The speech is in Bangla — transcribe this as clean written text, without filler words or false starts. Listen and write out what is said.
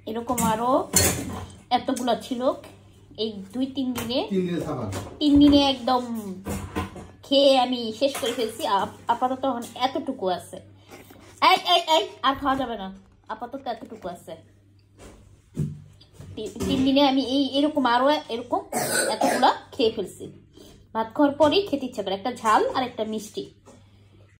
এরকম আরো এতগুলো ছিল, এই 2-3 দিনে 3 দিনে একদম খেয়ে আমি শেষ করে ফেলছি। আপাতত এতটুকু আছে, আর খাওয়া যাবে না, আপাতত এতটুকু আছে। 3 দিনে আমি এরকম আরো এরকম এতগুলা খেয়ে ফেলছি। ভাত খাওয়ার পরেই খেতে ইচ্ছা করে, একটা ঝাল আর একটা মিষ্টি।